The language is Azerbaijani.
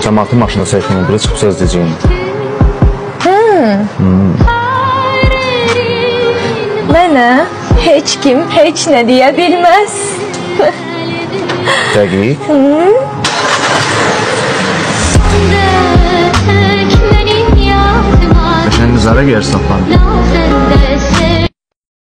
Cəmaatı maşında çəkən biri çıxıb söz deyəcəyim. Mənə heç kim heç nə deyə bilməz. Dəqiq. Qəşəng qızlara gəlirsən,